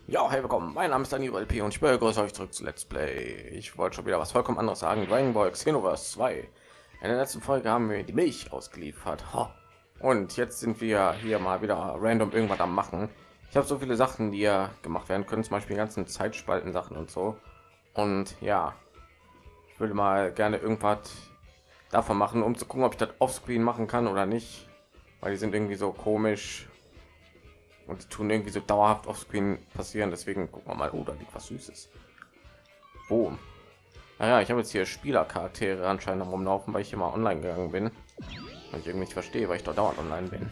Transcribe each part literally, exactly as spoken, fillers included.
Ja, hey, willkommen. Mein Name ist Daniel L P und ich begrüße euch zurück zu Let's Play. Ich wollte schon wieder was vollkommen anderes sagen. Dragon Ball Xenoverse zwei. In der letzten Folge haben wir die Milch ausgeliefert. Ha. Und jetzt sind wir hier mal wieder random irgendwas am machen. Ich habe so viele Sachen, die ja gemacht werden können, zum Beispiel die ganzen Zeitspalten Sachen und so. Und ja, ich würde mal gerne irgendwas davon machen, um zu gucken, ob ich das offscreen machen kann oder nicht. Weil die sind irgendwie so komisch und die tun irgendwie so dauerhaft auf Screen passieren. Deswegen gucken wir mal. Oh, da liegt was Süßes. Boom. Naja, ich habe jetzt hier Spielercharaktere anscheinend am rumlaufen, weil ich hier mal online gegangen bin und ich irgendwie nicht verstehe, weil ich dort dauernd online bin.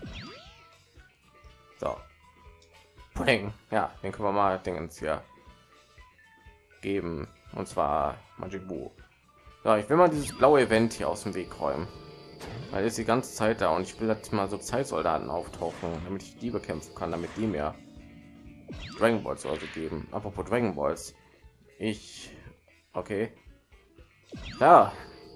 So, Pudding. Ja, den können wir mal Dingens hier geben, und zwar Majin Buu. So, ich will mal dieses blaue Event hier aus dem Weg räumen, weil ist die ganze Zeit da und ich will jetzt mal so Zeitsoldaten auftauchen, damit ich die bekämpfen kann, damit die mir Dragon Balls also geben. Apropos Dragon Balls, ich okay, ja,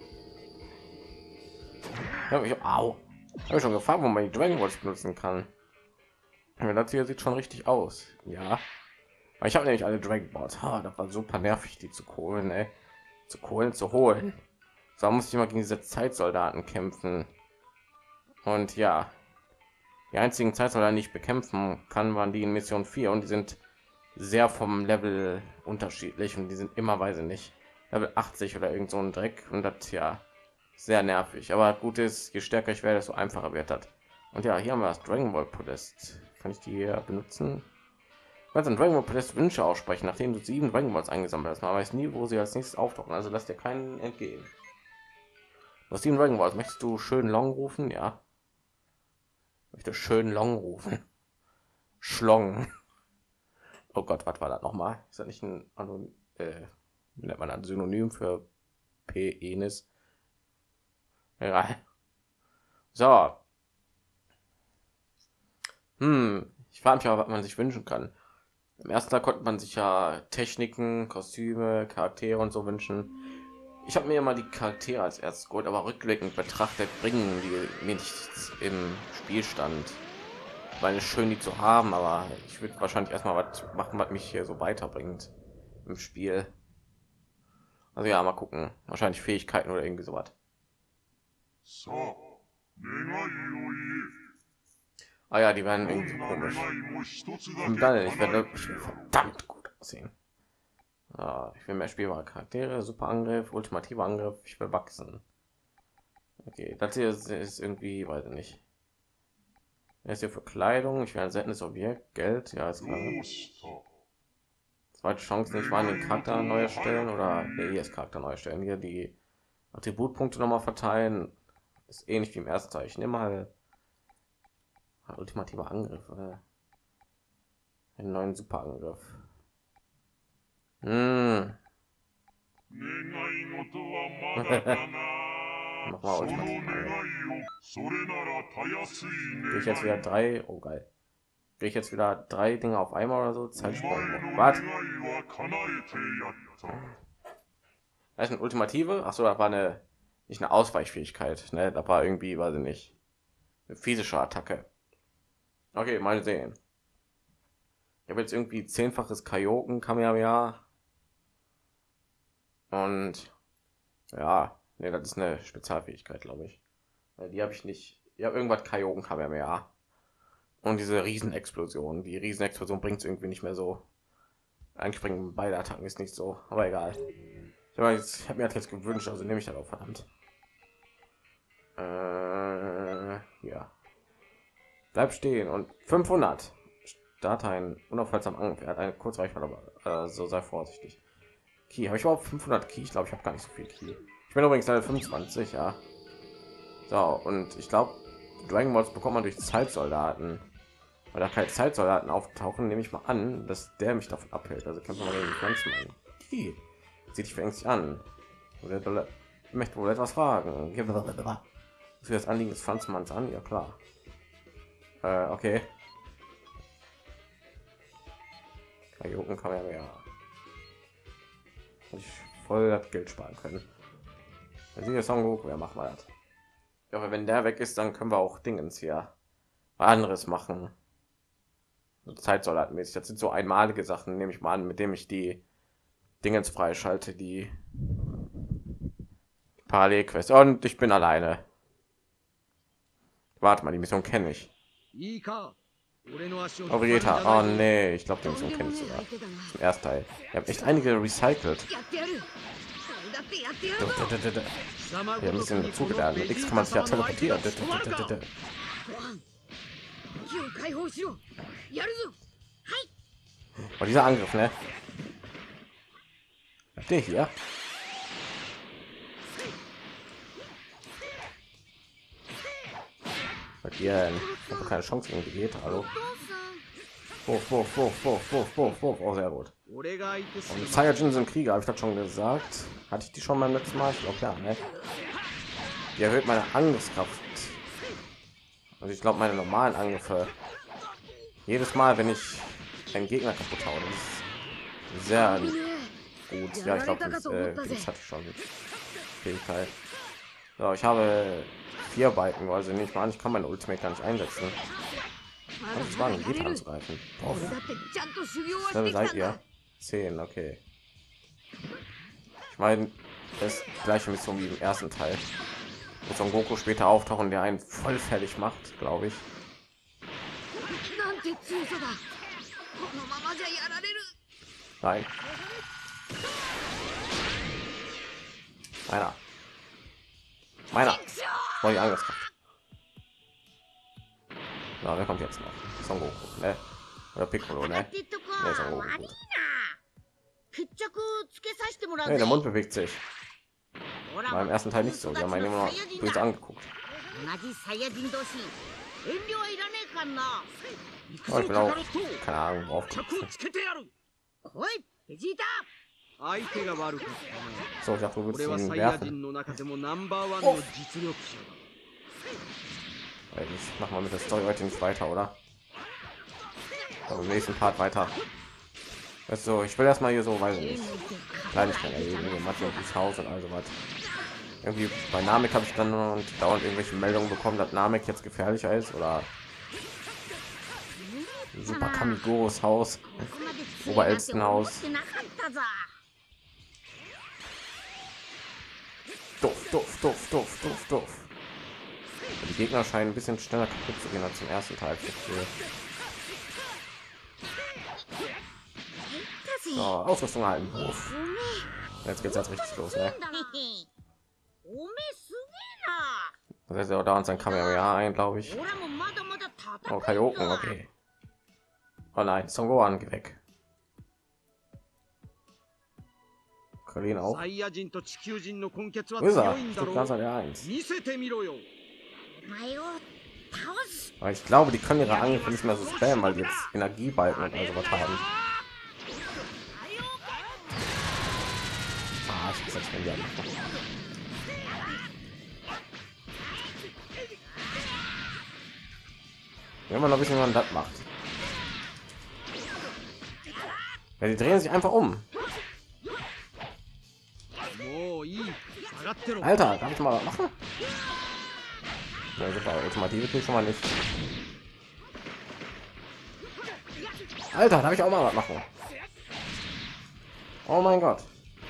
habe ich au, habe schon gefragt, wo man die Dragon Balls benutzen kann. Ja, das hier sieht schon richtig aus, ja. Aber ich habe nämlich alle Dragon Balls. Ha, das war super nervig, die zu holen, ey. Zu holen, zu holen. So muss ich immer gegen diese Zeitsoldaten kämpfen. Und ja, die einzigen Zeitsoldaten, die ich bekämpfen kann, waren die in Mission vier und die sind sehr vom Level unterschiedlich und die sind immer, weiß ich nicht, Level achtzig oder irgend so ein Dreck und das ja sehr nervig. Aber gut ist, je stärker ich werde, desto einfacher wird das. Und ja, hier haben wir das Dragon Ball Podest. Kann ich die hier benutzen? Du kannst ein Dragon Ball Podest Wünsche aussprechen, nachdem du sieben Dragon Balls eingesammelt hast. Man weiß nie, wo sie als nächstes auftauchen, also lass dir keinen entgehen. Du hast sieben Dragon Balls. Möchtest du schön Long rufen? Ja. Ich möchte schön Long rufen. Schlong. Oh Gott, was war das nochmal? Ist das nicht ein, also, äh, wie nennt man ein Synonym für Penis? Ja. So. Hm. Ich frage mich aber, was man sich wünschen kann. Im ersten Teil konnte man sich ja Techniken, Kostüme, Charaktere und so wünschen. Ich habe mir immer die Charaktere als erstes geholt, aber rückblickend betrachtet bringen die mir nichts im Spielstand. Weil es schön, die zu haben, aber ich würde wahrscheinlich erstmal was machen, was mich hier so weiterbringt im Spiel. Also ja, mal gucken. Wahrscheinlich Fähigkeiten oder irgendwie sowas. さあ、願いを言 Ah ja, die werden え。ど irgendwie ん so な komisch. 願いも一つだ Und け dann, ich 叶 werde, え ich て will やる。 verdammt gut aussehen. Ah, ich will mehr spielbare Charaktere, super Angriff, ultimativer Angriff, ich will wachsen. Okay, das hier ist, ist irgendwie, weiß ich nicht. Er ist hier für Kleidung, ich will ein seltenes Objekt, Geld, ja, ist ど klar. うした Zweite Chance nicht mal den Charakter neu erstellen oder nee, hier ist Charakter neu erstellen. Hier die Attributpunkte noch mal verteilen. Ist ähnlich wie im ersten Teil. Ich nehme mal ultimativer Angriff oder einen neuen Superangriff. Hm. 願い事はまだだな Mach mal その ultimativen 願 Angriff. いをそれならたやすい Gehe ich 願 jetzt wieder い drei, oh geil. Gehe ich jetzt wieder drei Dinge auf einmal oder so? お前の Zeitsprung. 願 Was? いは叶えてやった Das ist eine Ultimative? Achso, das war eine, nicht eine Ausweichfähigkeit, ne? Das war irgendwie, weiß ich nicht, eine physische Attacke. Okay, mal sehen. Ich habe jetzt irgendwie zehnfaches Kaioken Kamehameha und ja, nee, das ist eine Spezialfähigkeit, glaube ich. Weil die habe ich nicht. Ja, irgendwas Kaioken Kamehameha und diese Riesenexplosion. Die Riesenexplosion bringt es irgendwie nicht mehr so. Eigentlich bringen beide Attacken ist nicht so, aber egal. Ich habe jetzt, ich habe mir das jetzt gewünscht, also nehme ich das auch verdammt. Äh, ja. Bleib stehen und fünfhundert. Start ein unaufhaltsam Angriff. Er hat eine Kurzreichweite, aber äh, so sei vorsichtig. Ki, habe ich überhaupt fünfhundert Ki? Ich glaube, ich habe gar nicht so viel Ki. Ich bin übrigens Level fünfundzwanzig, ja. So, und ich glaube, Dragon Balls bekommt man durch Zeitsoldaten. Weil da keine Zeitsoldaten auftauchen, nehme ich mal an, dass der mich davon abhält. Also kämpfen wir gegen die Pflanzen an. Ki, sieht dich ängstlich an. Oder möchte wohl etwas fragen. Für das Anliegen des Pflanzenmanns an? Ja, klar. Äh, okay. Kajoken kann man ja ich voll das Geld sparen können. Dann sieht der Song Goku, ja, machen wir das. Ja, aber wenn der weg ist, dann können wir auch Dingens hier anderes machen. Zeitsoldatenmäßig. Das sind so einmalige Sachen, nehme ich mal an, mit dem ich die Dingens freischalte, die Parallelquest. Und ich bin alleine. Warte mal, die Mission kenne ich. Oh, Vegeta. Oh nee, ich glaube, die Mission kenne ich sogar. Zum ersten Teil. Ich habe echt einige recycelt. Ich habe ein bisschen dazugelernt. Mit X kann man sich ja teleportieren. Oh, dieser Angriff, ne? Der hier. Ihr habt keine Chance gegen Vegeta, hallo. Wurf, Wurf, Wurf, Wurf, Wurf, Wurf, Wurf. Oh, sehr gut. Und Saiyajin sind Krieger, habe ich das schon gesagt? Hatte ich die schon beim letzten Mal? Ich glaube ja, ne? Die erhöht meine Angriffskraft. Also ich glaube meine normalen Angriffe. Jedes Mal, wenn ich einen Gegner kaputt haue, das ist sehr gut. Ja, ich glaube, das, äh, das hatte ich schon. Fähigkeit. So, ich habe vier Balken, also nicht mal an, ich kann meine Ultimate gar nicht einsetzen. Das war ein Vegeta anzugreifen. Oh. Dann seid ihr zehn, okay. Ich meine, das gleiche Mission wie im ersten Teil. Wo Son Goku später auftauchen, der einen voll fertig macht, glaube ich. Nein. Meiner. Meiner. Voll die Angriffskraft. Na, wer kommt jetzt noch? Son Goku, ne? Oder Piccolo, ne? Ne, Son Goku. Gut. Hey, der Mund bewegt sich. Beim ersten Teil nicht so. Wir haben ihn immer noch böse angeguckt. Oh, ich bin auch keine Ahnung drauf. So, ich dachte, du willst ihn werfen. Oh. Ich mach mal mit der Story heute nicht weiter, oder? Aber im nächsten Part weiter. Also, ich will erstmal hier so, weiß ich nicht, Kleinigkeiten erleben, Mathe und Haus und also was. Irgendwie bei Namek habe ich dann und dauernd irgendwelche Meldungen bekommen, dass Namek jetzt gefährlicher ist oder Super Kamigoros Haus, Oberelstenhaus. Doof, doof, doof, doof, doof, doof. Die Gegner scheinen ein bisschen schneller kaputt zu gehen als zum ersten Teil. So, Ausrüstung halten. Uff. Jetzt geht's jetzt richtig los, ne? Das heißt, er dauernd sein Kamera ein, glaube ich. Oh, Kaioken, okay. Oh nein, Son Gohan geht weg. Krillin auch. Wo ist er? Steht ganz an der eins. Aber ich glaube, die können ihre Angriffe nicht mehr so spammen, weil die jetzt Energiebalken und also was haben. Ah, ich muss jetzt wieder machen. Wenn man noch wissen, wie man das macht. Ja, die drehen sich einfach um. Alter, darf ich mal was machen? Ja, super, Ultimative krieg ich schon mal nicht. Alter, darf ich auch mal was machen? Oh mein Gott.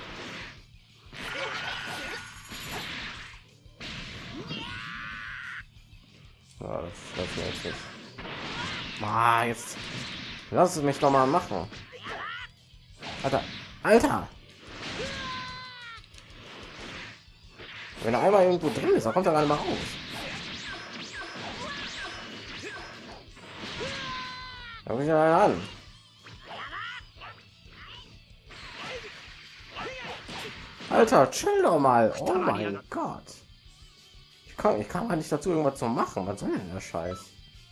Ja, das, das mir jetzt nicht. Ah, jetzt lass es mich doch mal machen. Alter, Alter. Wenn er einmal irgendwo drin ist, dann kommt er gerade mal raus. Da bin ich ja an. Alter, chill doch mal. Oh mein Gott. Ich kann, ich kann mal nicht dazu, irgendwas zu machen. Was soll denn der Scheiß?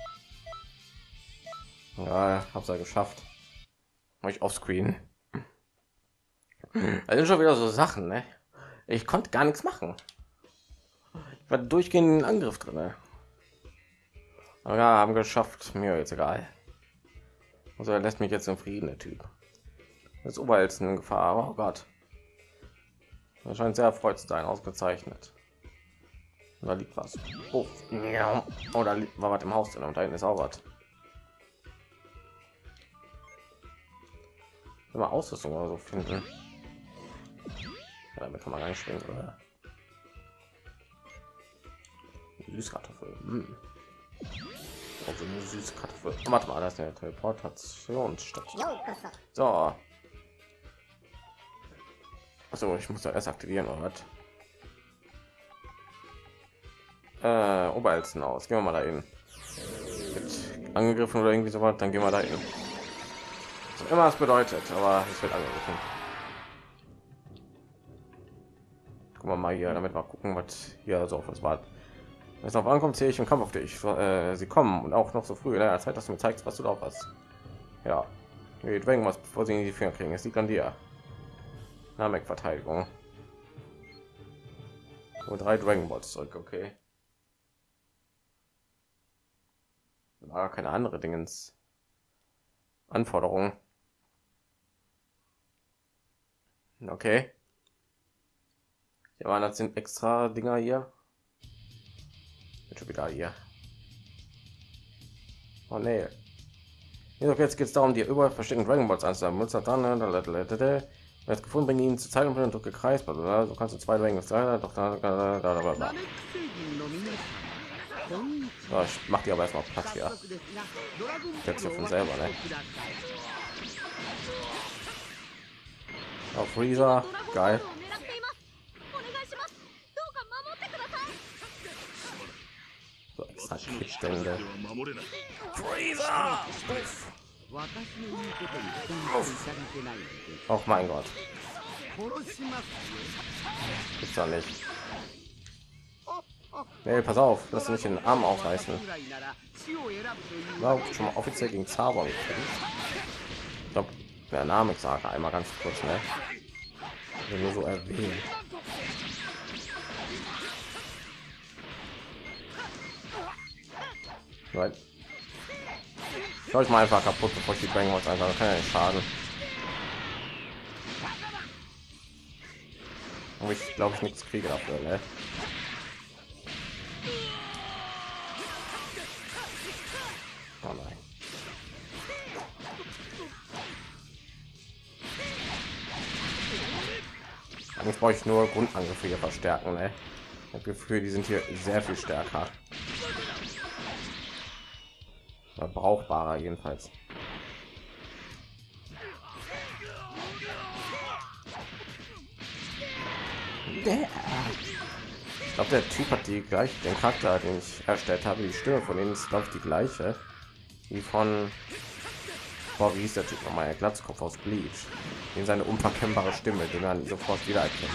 Ja, hab's ja geschafft. Hab ich offscreen. Das sind schon wieder so Sachen, ne? Ich konnte gar nichts machen. Ich war durchgehend Angriff drin. Ne? Aber ja, haben geschafft. Mir jetzt egal. Also er lässt mich jetzt im Frieden, der Typ. Das Oberelsten in Gefahr. Oh Gott. Er scheint sehr erfreut zu sein, ausgezeichnet. Da liegt was. Oh, ja. Oh, da war was im Haus drin und da hinten ist auch was. Immer Ausrüstung oder so finden. Ja, damit kann man reinspringen, oder? Süßkartoffel. Hm. Also eine Süßkartoffel. Warte mal, das ist eine Teleportationsstation. So. Also ich muss da erst aktivieren, oder was? Äh, Oberelzen aus. Gehen wir mal dahin. Wird angegriffen oder irgendwie so was, dann gehen wir dahin. Was immer es bedeutet, aber es wird angegriffen. Gucken wir mal hier, damit wir gucken, was hier so auf uns wartet. Wenn es auf ankommt, zähle ich im Kampf auf dich. Äh, sie kommen und auch noch so früh in der Zeit, dass du mir zeigst, was du drauf hast. Ja, wir drängen was, bevor sie in die Finger kriegen. Es liegt an dir. Namek-Verteidigung. Und drei Dragon Balls zurück, okay. War keine andere Dingens. Anforderungen. Okay. Ja, waren das sind extra Dinger hier. Schon wieder hier. Oh nee. Jetzt geht es darum, die überall versteckten Dragon Balls anzusammeln. Jetzt gefunden, bringen ihn zur Zeit und drücke Kreis. So kannst du zwei Dragon Balls. Doch da, da, da, da, da. Ja, ich mach die aber erstmal Platz hier. Jetzt hier von selber, ne? Auf Freezer, geil. So extra Kippstände. Freezer! Oh mein Gott. Gibt's doch nicht. Nee, pass auf, lass nicht den Arm aufreißen. War schon mal offiziell gegen Zabon. Ich glaube, der Name sage einmal ganz kurz, ne? Nur so erwähnen. Right. Ich glaube, ich mal einfach kaputt, bevor ich die Bang was einfach kann ja nicht schaden. Und ich glaube, ich nichts kriege dafür, ne? Oh nein. Eigentlich brauche ich nur Grundangriffe hier verstärken, ne? Ich habe Gefühl, die sind hier sehr viel stärker. Oder brauchbarer jedenfalls. Ich glaube, der Typ hat die gleich den Charakter, den ich erstellt habe, die Stimme von denen ist glaube ich die gleiche wie von, boah, wie hieß der Typ nochmal, der Glatzkopf aus Bleach, in seine unverkennbare Stimme, die man sofort wieder erkennt.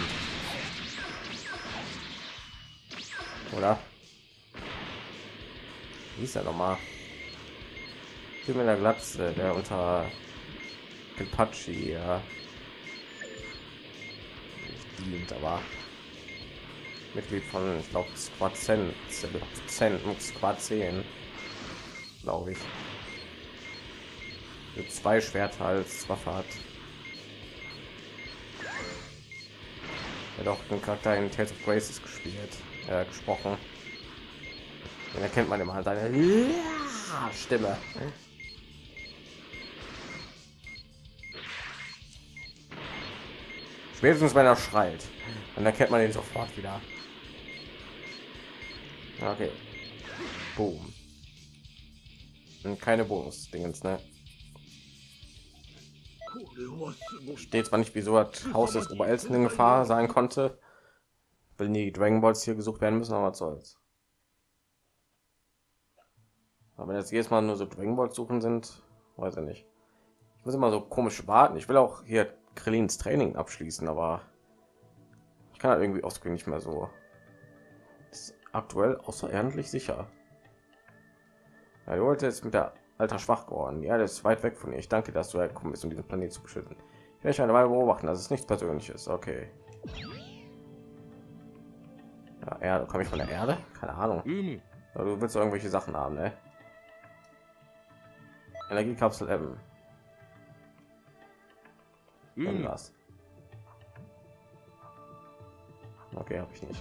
Oder? Wie hieß er nochmal? Typ mit der Glatze, der unter Kenpachi, ja, nicht dient, aber Mitglied von, ich glaube, Squad zehn, Squad zehn, glaube ich. Mit zwei Schwerter als Waffe hat. Er hat auch den Charakter in Tales of Graces gespielt, äh, gesprochen. Den erkennt man immer seine Stimme. Spätestens wenn er schreit, dann erkennt man ihn sofort wieder. Okay. Boom. Und keine Bonus-Dingens, ne? Steht zwar nicht, wieso das Haus des Oberelsten in Gefahr sein konnte, wenn die Dragon Balls hier gesucht werden müssen, aber was soll's. Aber wenn jetzt jedes Mal nur so Dragon Balls suchen sind, weiß ich nicht. Ich muss immer so komisch warten. Ich will auch hier Krillins Training abschließen, aber ich kann halt irgendwie ausgehen nicht mehr so. Das ist aktuell außerordentlich sicher. Ja, du wolltest jetzt mit der Alter schwach geworden. Ja, das ist weit weg von ihr. Ich danke, dass du hergekommen bist, um diesen Planet zu beschützen. Ich werde eine Weile beobachten, dass es nichts Persönliches. Okay. Ja, Erde. Komme ich von der Erde? Keine Ahnung. Ja, du willst irgendwelche Sachen haben, ne? Energiekapsel M. Irgendwas. Okay, habe ich nicht.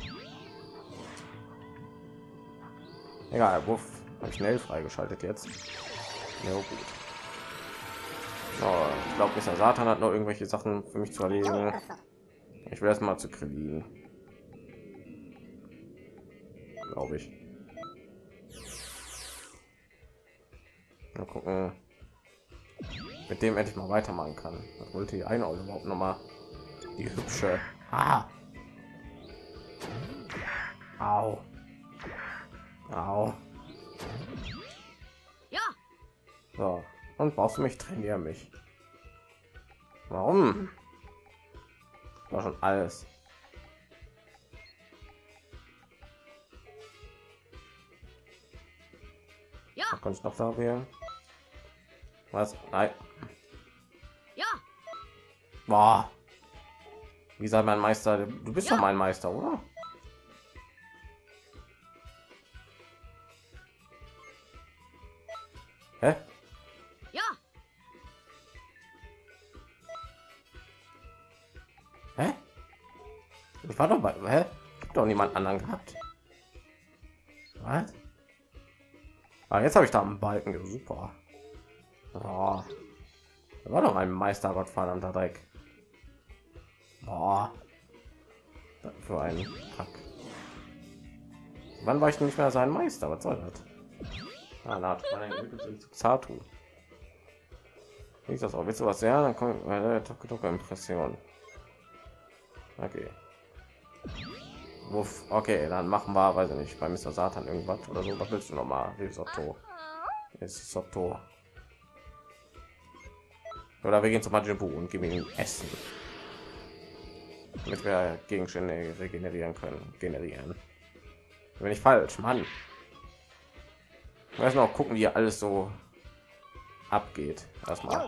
Egal, Wuff. Habe ich schnell freigeschaltet jetzt. Ja, gut. Oh, ich glaube, Mister Satan hat noch irgendwelche Sachen für mich zu erledigen. Ich will erst mal zu Krillin. Glaube ich. Mal gucken, mit dem endlich mal weitermachen kann. Das wollte die eine oder überhaupt noch mal die hübsche. Ah. Au. Au. Ja. So, und brauchst du mich, trainieren mich. Warum? War schon alles. Ja. Da kann ich noch da wählen. Was? Nein. Ja. Boah. Wie sei mein Meister? Du bist Ja. doch mein Meister, oder? Hä? Ja. Hä? Ich war doch bei. Hä? Gibt doch niemand anderen gehabt. Was? Ah, jetzt habe ich da einen Balken. Ja, super. Oh. Da war doch ein Meister, gottverdammter Dreck. Boah. Das für einen Kack. Wann war ich denn nicht mehr sein Meister? Was soll das? Ah, na, Zatu. Ist das auch? Willst du was? Ja, dann kommt meine Impression. Okay. Wuff. Okay, dann machen wir, weiß ich nicht, bei Mister Satan irgendwas oder so. Was willst du noch mal? Risotto. Risotto. Oder wir gehen zum Majin Buu und geben ihm Essen, damit wir Gegenstände regenerieren können. Generieren. Wenn ich falsch, Mann. Ich weiß noch gucken, wie hier alles so abgeht. Erstmal.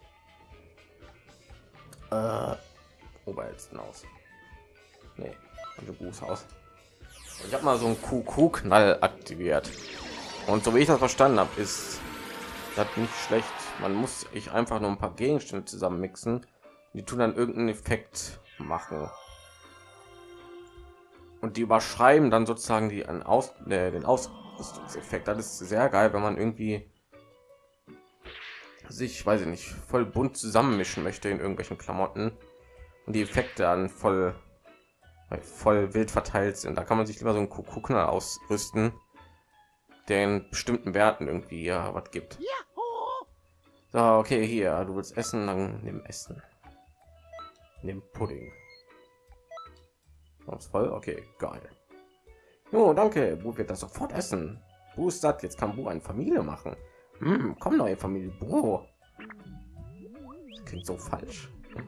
Äh, Oberelsten aus. Nee, Buß aus. Ich habe mal so einen Q Q-Knall aktiviert. Und so wie ich das verstanden habe, ist das nicht schlecht. Man muss ich einfach nur ein paar Gegenstände zusammen mixen. Die tun dann irgendeinen Effekt machen. Und die überschreiben dann sozusagen die an aus äh, den Ausrüstungseffekt. Das ist sehr geil, wenn man irgendwie sich, weiß ich nicht, voll bunt zusammenmischen möchte in irgendwelchen Klamotten und die Effekte dann voll voll wild verteilt sind. Da kann man sich lieber so einen Kuckuckner ausrüsten, der in bestimmten Werten irgendwie ja was gibt. So, okay, hier, du willst essen, dann nimm Essen. Nimm Pudding. Ist voll, okay, geil. Oh, danke. Bu wird das sofort essen. Bu ist satt, jetzt kann Bu eine Familie machen. Hm, komm, neue Familie. Bu. Das klingt so falsch.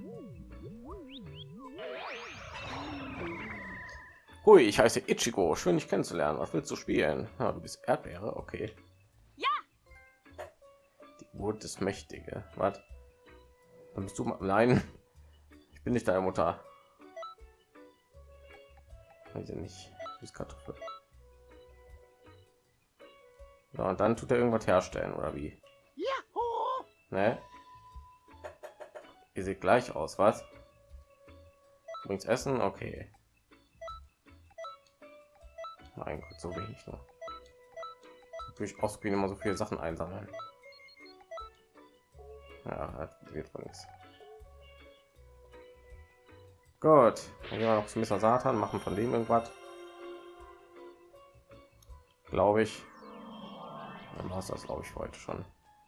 Hui, ich heiße Ichigo. Schön, dich kennenzulernen. Was willst du spielen? Ja, du bist Erdbeere, okay. Ja. Die Wut ist mächtige. Was? Dann bist du mal. Nein, ich bin nicht deine Mutter. Weiß ich nicht. Ist Kartoffel. Ja, und dann tut er irgendwas herstellen oder wie? Ja. Ne? Ihr seht gleich aus, was? Übrigens Essen, okay. Mein Gott, so wenig nur. Durch Ausspielen immer so viele Sachen einsammeln. Ja, das wird wohl nichts. Gut, dann gehen wir noch zu Mister Satan, machen von dem irgendwas. Glaube ich. Dann war es das, glaube ich, heute schon.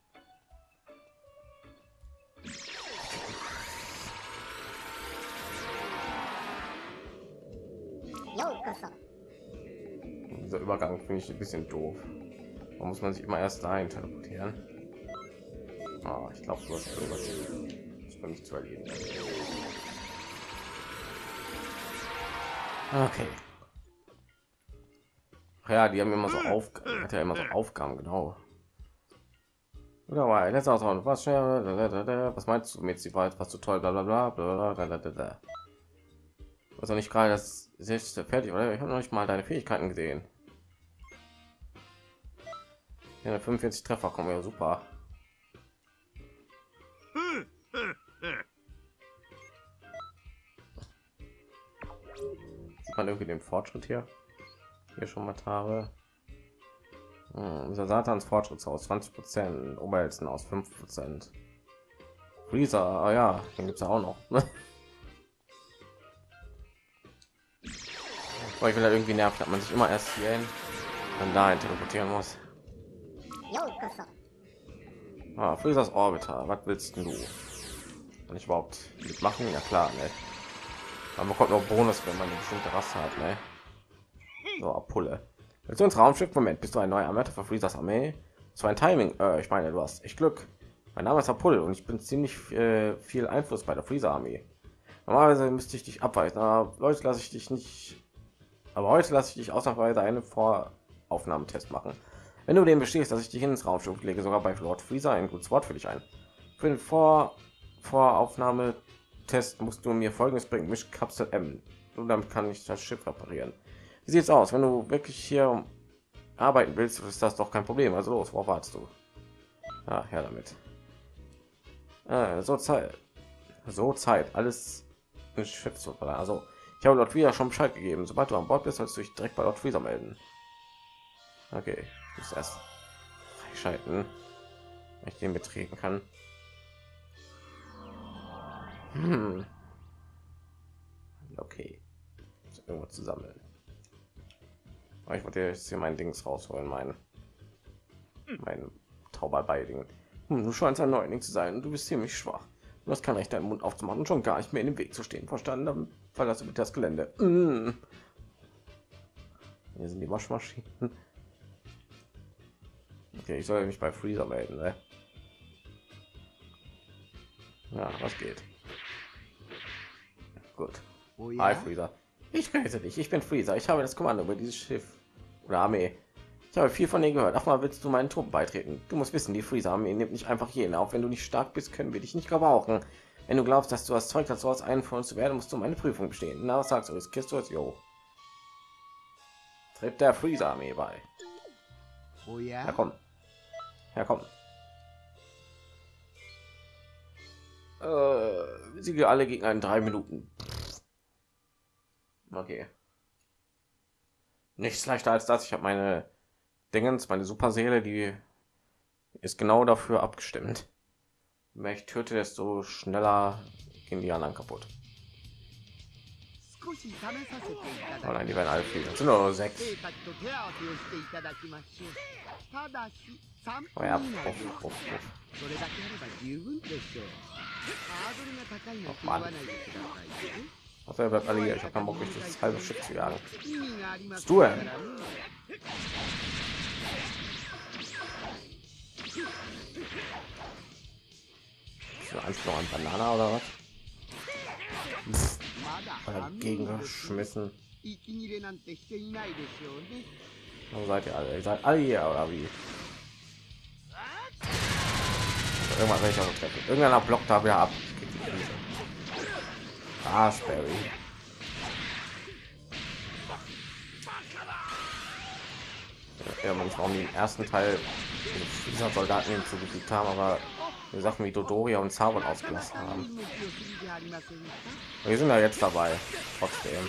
Dieser Übergang finde ich ein bisschen doof. Da muss man sich immer erst dahin teleportieren. Oh, ich glaube, du hast irgendwas für mich zu erledigen. Okay. Ach ja, die haben immer so Aufgaben, hat ja immer so Aufgaben, genau. Oder war letzter Ausraum, was was meinst du mit sie war etwas zu toll, bla bla bla bla bla bla bla. Also nicht gerade das sechste fertig, oder? Ich habe noch nicht mal deine Fähigkeiten gesehen. Ja, fünfundvierzig Treffer kommen ja super. Sieht man irgendwie den Fortschritt hier? Hier schon mal habe. Hm, dieser Satans Fortschrittshaus zwanzig Prozent, Oberelsten aus fünf Prozent. Freezer, ah ja, den gibt's ja auch noch. Ne? Aber ich will halt irgendwie nerven, dass man sich immer erst hierhin und dahin teleportieren muss. Ah, Freezers Orbiter, was willst du? Kann ich überhaupt mitmachen? Ja klar, ne? Man bekommt noch Bonus, wenn man eine bestimmte Rasse hat, ne? So, Pulle. Jetzt uns Raumschiff. Moment, bist du ein neuer Anwärter für Freezers Armee? So ein Timing. Äh, ich meine, du hast echt Glück. Mein Name ist Apul und ich bin ziemlich äh, viel Einfluss bei der Freezer Armee. Normalerweise müsste ich dich abweisen, aber Leute lasse ich dich nicht. Aber heute lasse ich dich ausnahmsweise einen Voraufnahmetest machen. Wenn du den bestehst, dass ich dich ins Raumschiff lege, sogar bei Lord Freezer ein gutes Wort für dich ein. Für den Vor Voraufnahmetest musst du mir Folgendes bringen: Mischkapsel M. Und damit kann ich das Schiff reparieren. Wie sieht's aus? Wenn du wirklich hier arbeiten willst, ist das doch kein Problem. Also los, worauf wartest du? Ja, her damit. Äh, so Zeit, so Zeit, alles ins Schiff zu verlassen. Also ich habe Lord Freezer schon Bescheid gegeben. Sobald du an Bord bist, sollst du dich direkt bei Lord Freezer melden. Okay, ich muss erst freischalten, wenn ich den betreten kann. Hm. Okay, irgendwo zu sammeln. Aber ich wollte jetzt hier mein Dings rausholen, mein mein Tauberbei-Ding. Hm, du scheinst ein Neuling zu sein und du bist ziemlich schwach. Du hast kein Recht, deinen Mund aufzumachen und schon gar nicht mehr in dem Weg zu stehen. Verstanden? Dann verlasse bitte das Gelände. Mm. Hier sind die Waschmaschinen. Okay, ich soll mich bei Freezer melden, ne? Ja, was geht? Gut. Oh Hi ja? Freezer. Ich grüße dich. Ich bin Freezer. Ich habe das Kommando über dieses Schiff oder Armee. Ich habe viel von dir gehört. Ach mal, willst du meinen Truppen beitreten? Du musst wissen, die Freezer Armee nimmt nicht einfach jeden auf. Wenn du nicht stark bist, können wir dich nicht gebrauchen. Wenn du glaubst, dass du das Zeug hast, so als einen von uns zu werden, musst du meine Prüfung bestehen. Na, was sagst du? Riskierst du es? Jo. Tritt der Freezer Armee bei. Oh Ja, ja? komm. Ja, komm. Äh, Siege alle Gegner in drei Minuten. Okay. Nichts leichter als das. Ich habe meine Dingens, meine Superseele, die ist genau dafür abgestimmt. Je mehr ich töte, desto schneller gehen die anderen kaputt. 少し試させていた Oh だ nein, き die werden alle fliegen. Das sind nur sechs. 兵たちと手合わせをしていただきましょう。ただしさん Oh ja, 分以内 puff, で puff, puff. それだけあれば十分でしょう。ハードルが高いなんて Och 言わ Mann. ないでくださいね。 Also er bleibt alle hier. Ich habe keinen Bock, durch das halbe Schiff zu jagen. 意味があります Du から denn? ね。 So einfach noch ein Banana oder was? Pff, まだ oder gegengeschmissen. 息切れなんてしていないでしょうね。 Wo seid ihr alle? Ihr seid alle hier oder wie? Also irgendwann werde ich auch noch treffen. Irgendeiner blockt da wieder ab. Ich krieg die Krise. Raspberry. Ja, man warum die im ersten Teil dieser Soldaten hinzugefügt haben, aber die Sachen wie Dodoria und Zabon ausgelassen haben. 動きをするじゃありませんか。 Wir sind ja jetzt dabei, trotzdem.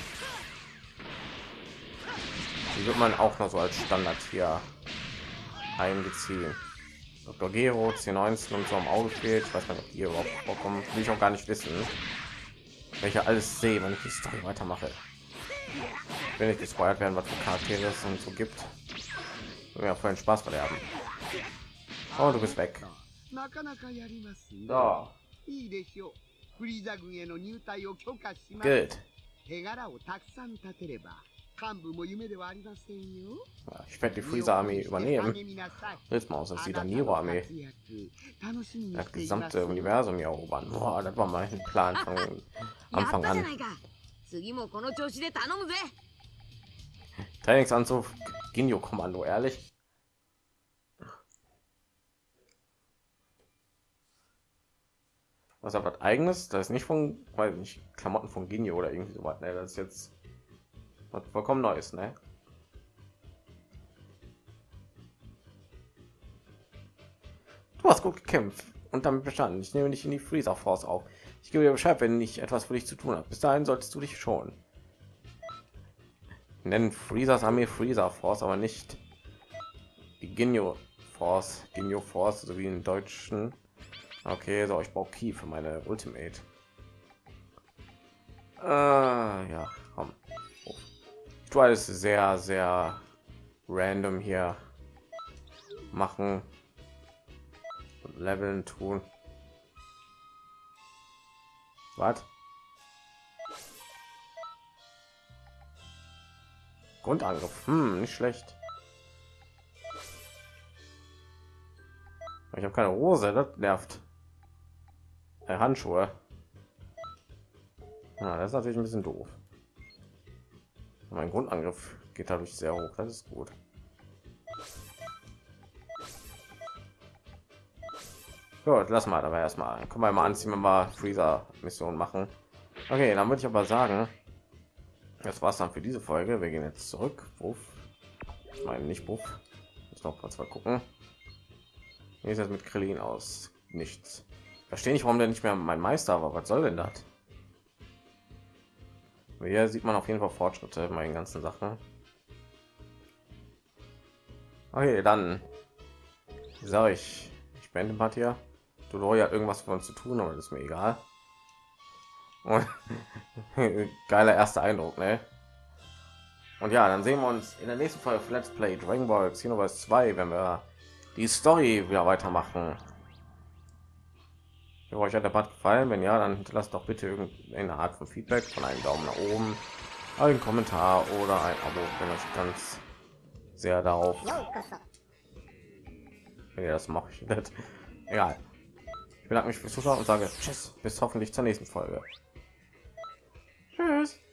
Die wird man auch noch so als Standard hier einbeziehen. Doktor Gero, C neunzehn und so am Auge fehlt. Ich weiß nicht, ob die hier überhaupt vorkommen. Will ich auch gar nicht wissen. Welche alles sehe, wenn ich die Story weitermache. Wenn ich gespoilert werden, was für Charaktere es und so gibt. Ja, vorhin Spaß verderben. Oh, du bist weg. なかなかやりますね。 So, いいでしょう。フリーザ軍への入隊を許可します。 good. 手柄をたくさん立てれば、幹部も夢ではありませんよ。 Ja, ich werde die Freezer-Armee übernehmen. Jetzt mal aus, dass die Daniro-Armee das gesamte Universum hier erobern. Boah, das war mein Plan von やっ Anfang たじゃ an. ないか。次もこの調子で頼むぜ。 Trainingsanzug, Ginjo-Kommando, ehrlich. Was hat was eigenes? Das ist nicht von, weil nicht Klamotten von Ginjo oder irgendwie so was. Ne, das ist jetzt was vollkommen Neues, ne? Du hast gut gekämpft und damit bestanden. Ich nehme dich in die Freezer Force auf. Ich gebe dir Bescheid, wenn ich etwas für dich zu tun habe. Bis dahin solltest du dich schon nennen. Freezers Armee Freezer Force, aber nicht die Ginjo Force, Ginjo Force, so wie im Deutschen. Okay, so ich brauche Key für meine Ultimate. Äh, ja, komm. Oh. Ich tue alles sehr, sehr random hier machen. Und leveln tun. Was? Grundangriff. Hm, nicht schlecht. Ich habe keine Hose, das nervt. Äh, Handschuhe. Ja, das ist natürlich ein bisschen doof. Mein Grundangriff geht dadurch sehr hoch. Das ist gut. Gut, lass mal aber erstmal. Können wir mal anziehen, wenn wir Freezer Mission machen. Okay, dann würde ich aber sagen, das war's dann für diese Folge. Wir gehen jetzt zurück. Buff. Ich meine nicht Buff. Muss noch kurz mal gucken. Wie ist das mit Krillin aus? Nichts. Verstehe nicht, warum der nicht mehr mein Meister war. Was soll denn das? Hier sieht man auf jeden Fall Fortschritte bei den ganzen Sachen. Okay, dann sage ich, ich beende mal hier. Du ja irgendwas von uns zu tun, aber das ist mir egal. Und geiler erster Eindruck, ne? Und ja, dann sehen wir uns in der nächsten Folge auf Let's Play Dragon Ball Xenoverse zwei, wenn wir die Story wieder weitermachen. Ja, euch hat der Part gefallen? Wenn ja, dann hinterlasst doch bitte irgendeine Art von Feedback, von einem Daumen nach oben, einen Kommentar oder ein Abo, wenn euch ganz sehr darauf, wenn ihr das macht. Egal. Ich bedanke mich fürs Zuschauen und sage Tschüss, bis hoffentlich zur nächsten Folge. Tschüss.